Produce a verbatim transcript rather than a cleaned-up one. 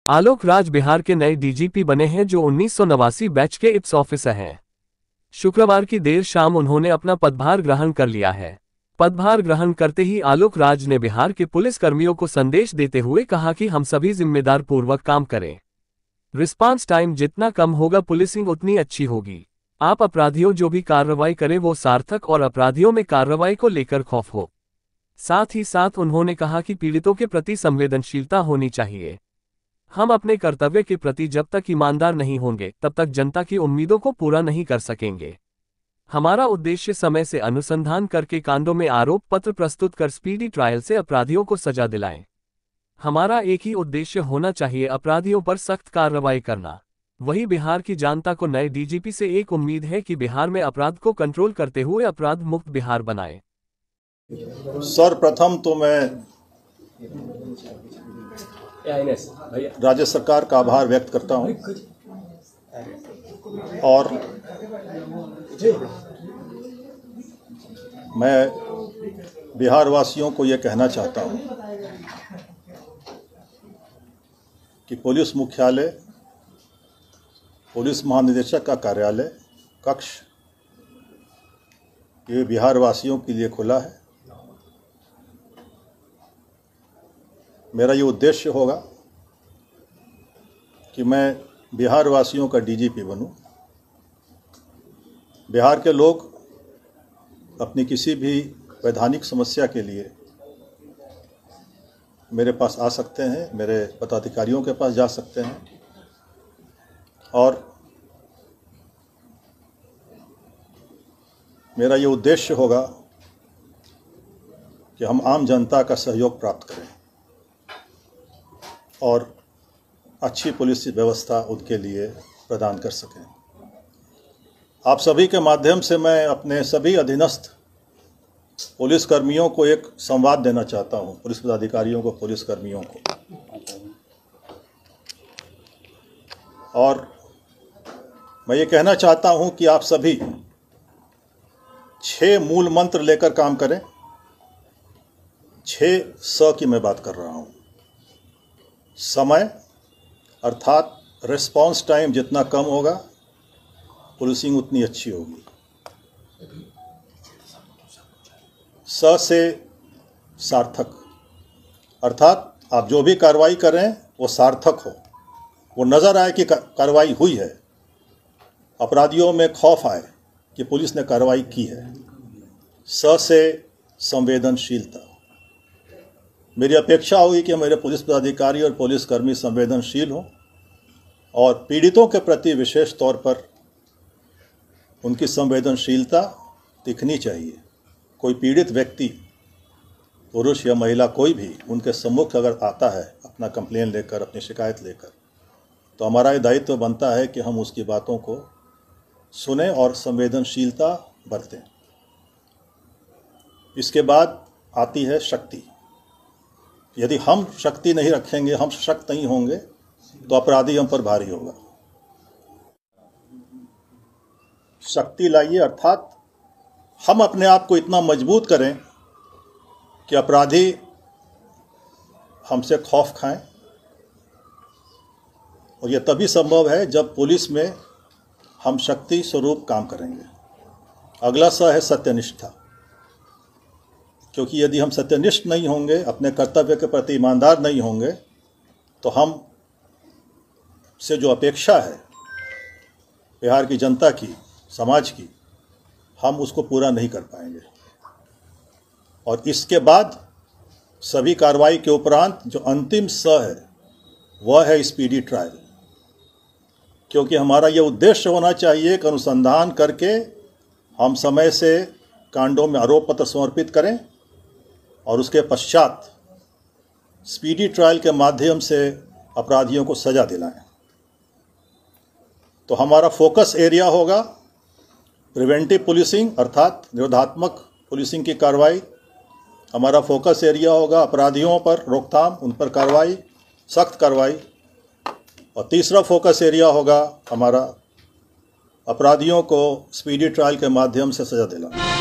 आलोक राज बिहार के नए डीजीपी बने हैं, जो उन्नीस सौ नवासी बैच के इप्स ऑफिसर हैं। शुक्रवार की देर शाम उन्होंने अपना पदभार ग्रहण कर लिया है। पदभार ग्रहण करते ही आलोक राज ने बिहार के पुलिस कर्मियों को संदेश देते हुए कहा कि हम सभी जिम्मेदार पूर्वक काम करें। रिस्पांस टाइम जितना कम होगा, पुलिसिंग उतनी अच्छी होगी। आप अपराधियों जो भी कार्रवाई करें वो सार्थक और अपराधियों में कार्रवाई को लेकर खौफ हो। साथ ही साथ उन्होंने कहा कि पीड़ितों के प्रति संवेदनशीलता होनी चाहिए। हम अपने कर्तव्य के प्रति जब तक ईमानदार नहीं होंगे तब तक जनता की उम्मीदों को पूरा नहीं कर सकेंगे। हमारा उद्देश्य समय से अनुसंधान करके कांडों में आरोप पत्र प्रस्तुत कर स्पीडी ट्रायल से अपराधियों को सजा दिलाएं। हमारा एक ही उद्देश्य होना चाहिए, अपराधियों पर सख्त कार्रवाई करना। वही बिहार की जनता को नए डीजीपी से एक उम्मीद है कि बिहार में अपराध को कंट्रोल करते हुए अपराध मुक्त बिहार बनाए। सर्वप्रथम तो मैं राज्य सरकार का आभार व्यक्त करता हूं और मैं बिहार वासियों को यह कहना चाहता हूं कि पुलिस मुख्यालय, पुलिस महानिदेशक का कार्यालय कक्ष ये बिहार वासियों के लिए खुला है। मेरा ये उद्देश्य होगा कि मैं बिहार वासियों का डीजीपी बनूं। बिहार के लोग अपनी किसी भी वैधानिक समस्या के लिए मेरे पास आ सकते हैं, मेरे पदाधिकारियों के पास जा सकते हैं और मेरा ये उद्देश्य होगा कि हम आम जनता का सहयोग प्राप्त करें और अच्छी पुलिस व्यवस्था उनके लिए प्रदान कर सकें। आप सभी के माध्यम से मैं अपने सभी अधीनस्थ पुलिस कर्मियों को एक संवाद देना चाहता हूं, पुलिस पदाधिकारियों को, पुलिस कर्मियों को। और मैं ये कहना चाहता हूं कि आप सभी छह मूल मंत्र लेकर काम करें। छह स की मैं बात कर रहा हूं। समय अर्थात रिस्पांस टाइम जितना कम होगा, पुलिसिंग उतनी अच्छी होगी। स से सार्थक अर्थात आप जो भी कार्रवाई करें वो सार्थक हो, वो नज़र आए कि कार्रवाई हुई है, अपराधियों में खौफ आए कि पुलिस ने कार्रवाई की है। स से संवेदनशीलता, मेरी अपेक्षा होगी कि मेरे पुलिस पदाधिकारी और पुलिसकर्मी संवेदनशील हों और पीड़ितों के प्रति विशेष तौर पर उनकी संवेदनशीलता दिखनी चाहिए। कोई पीड़ित व्यक्ति, पुरुष या महिला, कोई भी उनके सम्मुख अगर आता है अपना कंप्लेन लेकर, अपनी शिकायत लेकर, तो हमारा ये दायित्व बनता है कि हम उसकी बातों को सुने और संवेदनशीलता बरतें। इसके बाद आती है शक्ति। यदि हम शक्ति नहीं रखेंगे, हम सशक्त नहीं होंगे, तो अपराधी हम पर भारी होगा। शक्ति लाइए अर्थात हम अपने आप को इतना मजबूत करें कि अपराधी हमसे खौफ खाएं। और यह तभी संभव है जब पुलिस में हम शक्ति स्वरूप काम करेंगे। अगला स है सत्यनिष्ठा, क्योंकि यदि हम सत्यनिष्ठ नहीं होंगे, अपने कर्तव्य के प्रति ईमानदार नहीं होंगे, तो हम से जो अपेक्षा है बिहार की जनता की, समाज की, हम उसको पूरा नहीं कर पाएंगे। और इसके बाद सभी कार्रवाई के उपरांत जो अंतिम स है वह है स्पीडी ट्रायल, क्योंकि हमारा ये उद्देश्य होना चाहिए कि अनुसंधान करके हम समय से कांडों में आरोप पत्र समर्पित करें और उसके पश्चात स्पीडी ट्रायल के माध्यम से अपराधियों को सजा दिलाएं। तो हमारा फोकस एरिया होगा प्रिवेंटिव पुलिसिंग अर्थात निरोधात्मक पुलिसिंग की कार्रवाई। हमारा फोकस एरिया होगा अपराधियों पर रोकथाम, उन पर कार्रवाई, सख्त कार्रवाई। और तीसरा फोकस एरिया होगा हमारा अपराधियों को स्पीडी ट्रायल के माध्यम से सजा दिलाना।